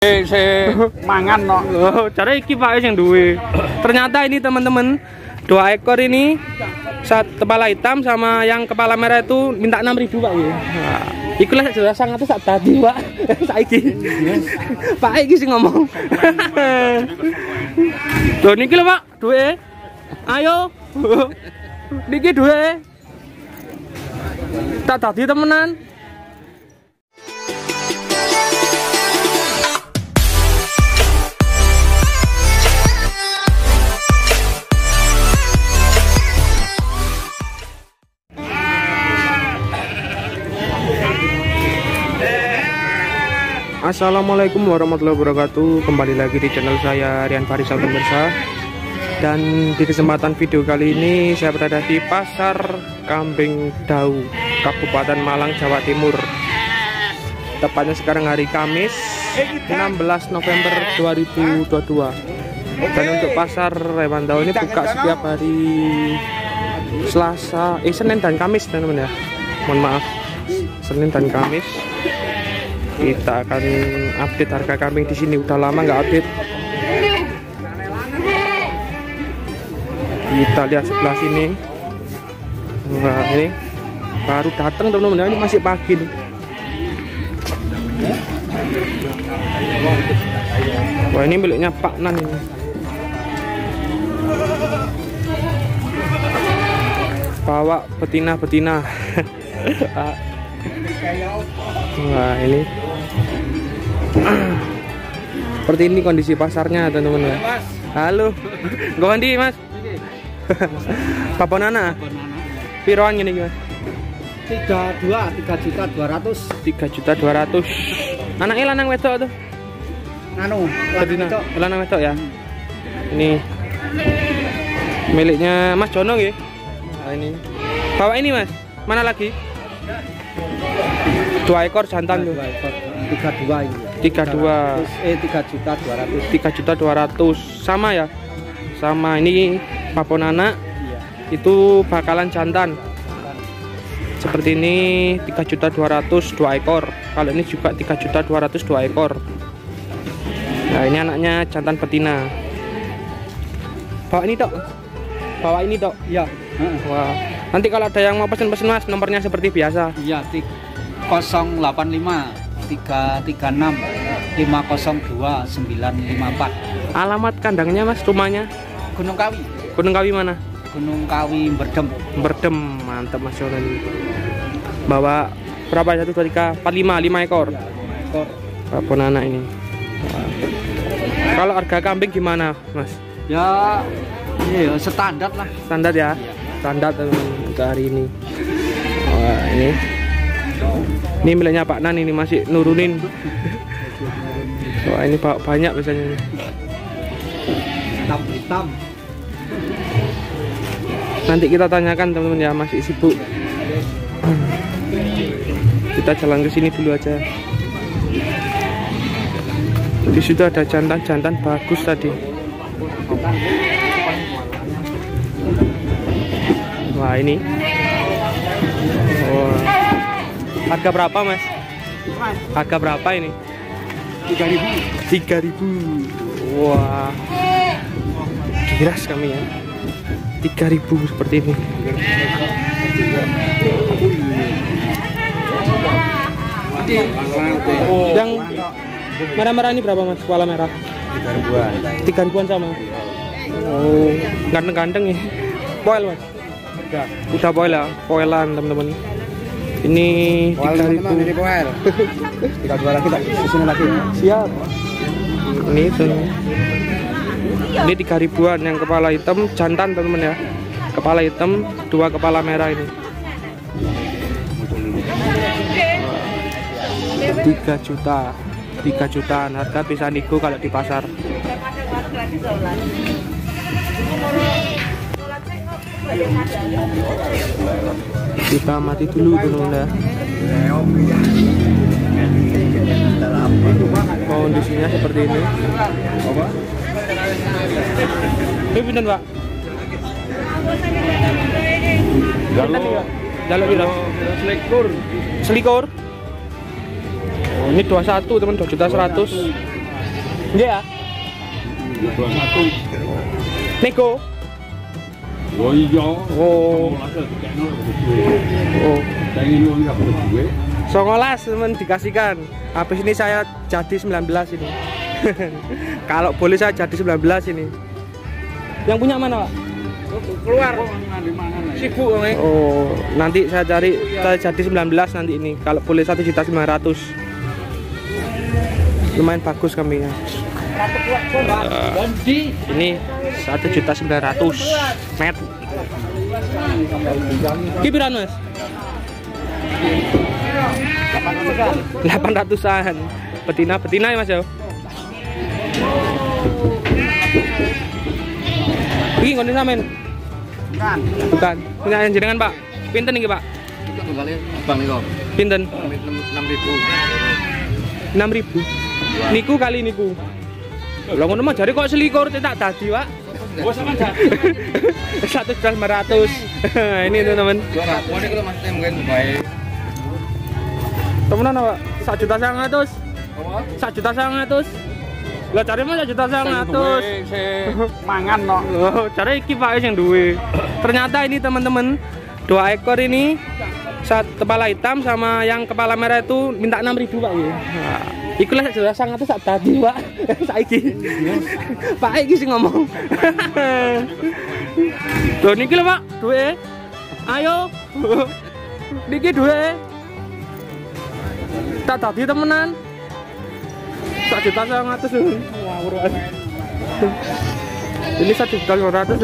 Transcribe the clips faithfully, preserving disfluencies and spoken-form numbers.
Eh, se mangan no. Oh, cara iki Pak yang duwe. Ternyata ini teman-teman, dua ekor ini satu kepala hitam sama yang kepala merah itu minta enam ribu Pak ya. Nah, ikulah jelas sangat sak tadi Pak. Saiki. Pak iki sing ngomong. Loh niki lho Pak, duwe. Ayo. Niki duwe. Tak tadi temenan. Assalamualaikum warahmatullahi wabarakatuh. Kembali lagi di channel saya Rian Farisal pemirsa. Dan di kesempatan video kali ini saya berada di Pasar Kambing Dau, Kabupaten Malang, Jawa Timur. Tepatnya sekarang hari Kamis enam belas November dua ribu dua puluh dua. Dan untuk pasar hewan Dau ini buka setiap hari Selasa, eh Senin dan Kamis teman-teman ya. Mohon maaf, Senin dan Kamis. Kita akan update harga kambing di sini. Udah lama nggak update. Kita lihat sebelah sini. Wah, ini baru datang teman-teman. Ini masih pagi nih. Wah, ini miliknya Pak Nan ini. Bawa betina-betina. Wah, ini seperti ini kondisi pasarnya teman-teman ya. Halo, gue mandi Mas. Paponana. Piroan gini Mas? Tiga dua, tiga juta dua ratus. Tiga juta dua ratus. Anaknya lanang wedok tuh? Anu, lanang, lanang wedok ya. Ini miliknya Mas Jono ya. Nah, ini. Bawa ini Mas. Mana lagi? Dua ekor jantan tuh. Dua ekor. Tiga dua ini. Tiga dua. Eh tiga juta dua ratus. Tiga juta dua ratus. Sama ya. Sama ini Paponana. Iya. Itu bakalan jantan. Seperti ini tiga juta dua ratus dua ekor. Kalau ini juga tiga juta dua ratus dua ekor. Nah, ini anaknya jantan betina. Bawa ini Dok. Bawa ini Dok. Iya. Wah. Nanti kalau ada yang mau pesen-pesen Mas, nomornya seperti biasa. Iya, nol delapan lima tiga tiga enam lima nol dua sembilan lima empat. Alamat kandangnya Mas, rumahnya? Gunung Kawi. Gunung Kawi mana? Gunung Kawi Berdem. Berdem, mantap Mas Jono ini. Bawa berapa? satu, dua, tiga, empat, lima, lima ekor. Ya, lima ekor. Apapun anak ini. Wah. Kalau harga kambing gimana Mas? Ya, iya standar lah. Standar ya? Iya. Standar teman untuk hari ini. Wah, ini. Ini miliknya Pak Nan ini masih nurunin. Wah, ini banyak biasanya. Hitam-hitam. Nanti kita tanyakan teman-teman ya, masih sibuk. Kita jalan ke sini dulu aja. Di situ ada jantan-jantan bagus tadi. Wah, ini. Wah. Harga berapa Mas? Harga berapa ini? Tiga ribu. Tiga ribu. Wah. Giras kami ya. Tiga ribu seperti ini. Yang merah-merah ini berapa Mas? Kepala merah? Tiga ribuan. Tiga ribuan sama. Oh, ganteng-ganteng ya. Poil Mas? Udah. Udah poil ya? Poilan teman-teman. Ini tiga ribu. Ini poel. Tiga dua lagi tak? Sini lagi. Siap. Ini tuh. Ini tiga ribuan yang kepala hitam jantan teman-teman ya. Kepala hitam, dua kepala merah ini. Tiga juta, tiga jutaan harga bisa nego kalau di pasar. Kita mati dulu teman-teman ya. Kondisinya seperti ini. Ini pinten Pak? Jaluk piro? Selikur. Selikur. Oh, ini dua puluh satu teman, dua juta seratus. Iya ya. Nego. Oh iya. Oh. Oh. Songolas teman dikasihkan. Habis ini saya jadi sembilan belas ini. Kalau boleh saya jadi sembilan belas ini. Yang punya mana, Pak? Keluar. Sibuk kok. Oh, nanti saya cari saya jadi sembilan belas nanti ini. Kalau boleh satu juta sembilan ratus. Lumayan bagus kambingnya. Uh, ini satu juta sembilan ratus net. Kipiran Mas? delapan ratusan. Betina betina ya Mas ya. Iki ngono sampean? Bukan. Bukan. Punya jenengan Pak. Pinten iki Pak? Bang niku. Pinten? enam ribu. enam ribu. Niku kali niku. Lah ngono mah jare kok selikur tak dadi, Pak. Oh, sama aja. satu juta lima ratus. Ini teman-teman. Mau niku maksudnya mungkin baik. Temenan Pak, satu juta sembilan ratus. satu juta sembilan ratus. Lah cari mah satu juta sembilan ratus. Mangan no. Oh, cari iki Pak sing duwe. Ternyata ini teman-teman, dua ekor ini satu kepala hitam sama yang kepala merah itu minta enam ribu Pak ya. Nah, ikulah satu juta sembilan ratus sak tadi Pak. Saiki. Pak iki sing ngomong. Loh niki lho Pak, duwe. Ayo. Niki duwe. Tak tadi temenan. satu juta sembilan ratus. Ngawur. Ini satu juta lima ratus.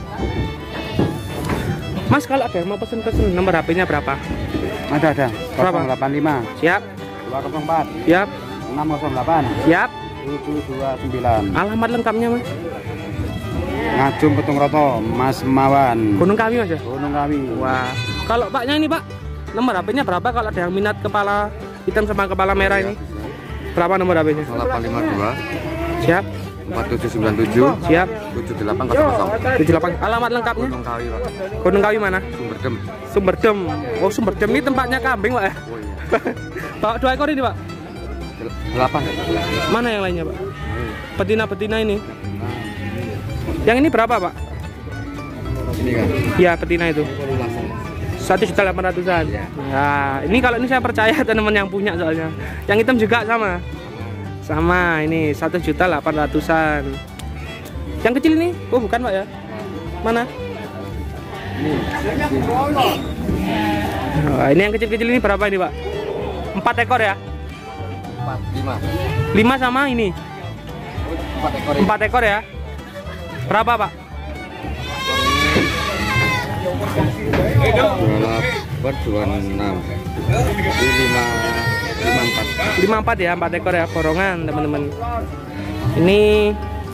Mas kalau ada yang mau pesen-pesen nomor H P-nya berapa? Ada ada. Berapa? nol delapan lima. Siap. dua nol empat. Siap. enam nol delapan. Siap. tujuh dua sembilan. Alamat lengkapnya Mas? Ngajum Petung Roto, Mas Mawan. Gunung Kawi Mas ya? Gunung Kawi. Wah. Kalau Paknya ini Pak, nomor H P-nya berapa kalau ada yang minat kepala hitam sama kepala merah ini? Berapa nomor H P-nya? nol delapan lima dua. Siap. empat tujuh sembilan tujuh. Siap. tujuh delapan nol nol. tujuh delapan. Alamat lengkapnya? Gunung Kawi, Pak. Gunung Kawi mana? Sumberdem. Sumberdem. Oh, Sumberdem ini tempatnya kambing, Pak ya? Oh iya. Bawa dua ekor ini, Pak. delapan. Mana yang lainnya, Pak? Betina-betina ini. Yang ini berapa, Pak? Ini kan. Iya, betina itu. satu juta delapan ratusan. Nah, ini kalau ini saya percaya teman-teman yang punya soalnya. Yang hitam juga sama. Sama, ini satu juta delapan ratusan. Yang kecil ini? Oh, bukan, Pak ya? Mana? Oh, ini yang kecil-kecil ini berapa ini, Pak? empat ekor ya? empat, lima. lima sama ini? empat ekor. empat ekor ya? Berapa, Pak? dua delapan, dua enam. lima, lima empat. lima empat ya, empat ekor ya, borongan teman-teman. Ini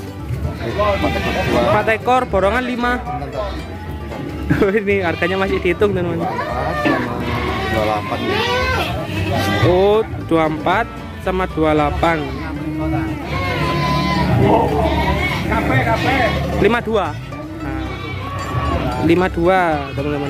empat ekor, borongan lima. Ini harganya masih dihitung teman-teman. dua delapan. Oh, dua puluh empat sama dua puluh delapan. lima puluh dua. Nah, lima puluh dua teman-teman.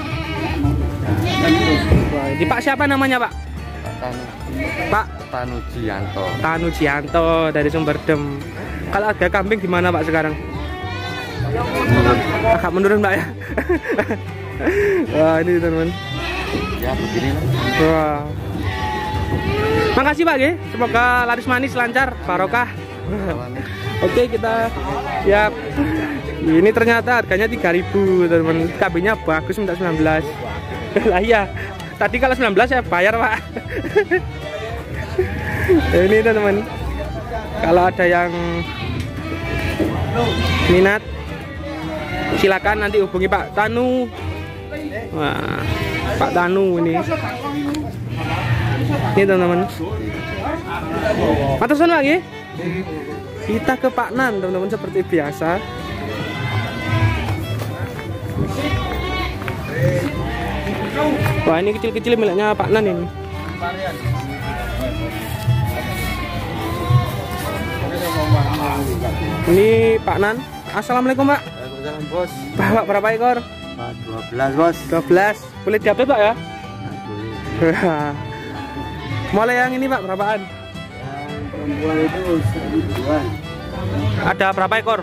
Wah, ini Pak siapa namanya, Pak? Pak Tanu Jianto. Tanu Jianto dari Sumberdem. Kalau harga kambing gimana Pak sekarang? Menurun. Agak menurun Pak ya. Wah ini teman-teman. Ya begini lah. Wah. Makasih Pak ya. Semoga laris manis lancar barokah. Oke kita siap. Ini ternyata harganya tiga ribu teman-teman. Kambingnya bagus minta sembilan belas. Lah iya. Tadi kalau sembilan belas saya bayar Pak. Ini teman-teman. Kalau ada yang minat silakan nanti hubungi Pak Tanu. Wah, Pak Tanu ini. Ini teman-teman. Matursun lagi. Kita ke Pak Nan teman-teman seperti biasa. Wah ini kecil-kecil miliknya Pak Nan ini. Ini Pak Nan. Assalamualaikum Pak. Waalaikumsalam bos. Bawa berapa ekor? dua belas bos. dua belas. Boleh diupdate Pak ya? Boleh. Mulai yang ini Pak berapaan? Yang perempuan itu seribuan. Ada berapa ekor?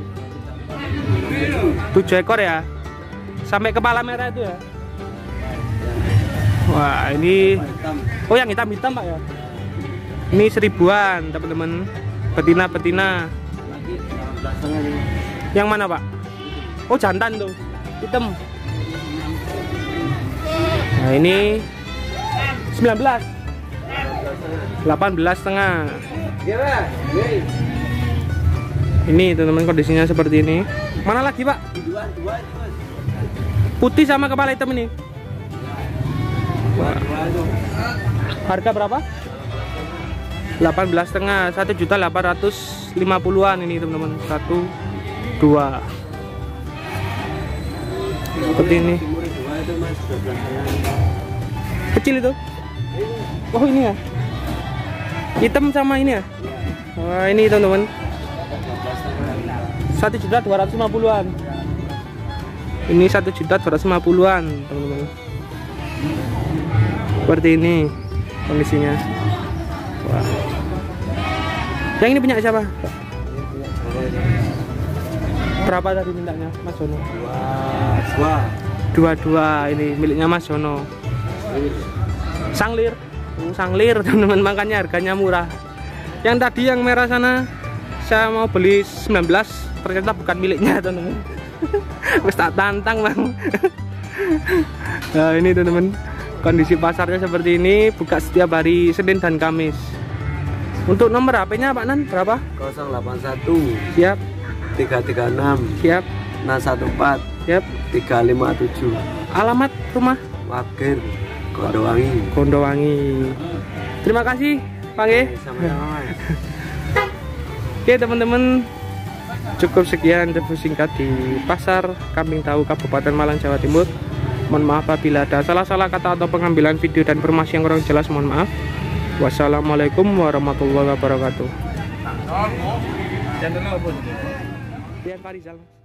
Tujuh ekor ya? Sampai kepala merah itu ya? Wah, ini oh yang hitam-hitam Pak ya? Ini seribuan teman-teman. Betina-betina. Yang mana Pak? Oh jantan tuh, hitam. Nah ini sembilan belas, delapan belas setengah. Ini teman-teman kondisinya seperti ini. Mana lagi Pak? Putih sama kepala hitam ini. Wah. Harga berapa? delapan belas setengah, satu juta delapan ratus lima puluhan ini teman-teman. Satu, dua. Seperti ini. Kecil itu. Oh ini ya. Hitam sama ini ya. Wah ini teman-teman. Satu juta dua ratus lima puluhan. Ini satu juta dua ratus lima puluhan teman-teman. Seperti ini kondisinya. Wah. Yang ini punya siapa? Berapa tadi mintanya Mas Jono? Dua. Dua-dua ini miliknya Mas Jono. Sanglir. Oh, sanglir teman-teman, makanya harganya murah. Yang tadi yang merah sana saya mau beli sembilan belas, ternyata bukan miliknya teman-teman. Wis tak tantang Bang. Nah, ini teman-teman. Kondisi pasarnya seperti ini, buka setiap hari Senin dan Kamis. Untuk nomor H P-nya Pak Nan berapa? nol delapan satu. Siap. tiga tiga enam. Siap. enam satu empat. Siap. tiga lima tujuh. Alamat rumah? Wakir, Kondowangi. Kondowangi. Terima kasih, Pak Nggih. Sama-sama. Oke teman-teman, cukup sekian review singkat di Pasar Kambing Tahu Kabupaten Malang, Jawa Timur. Mohon maaf apabila ada salah-salah kata atau pengambilan video dan informasi yang kurang jelas, mohon maaf. Wassalamualaikum warahmatullahi wabarakatuh. Rian Farizal.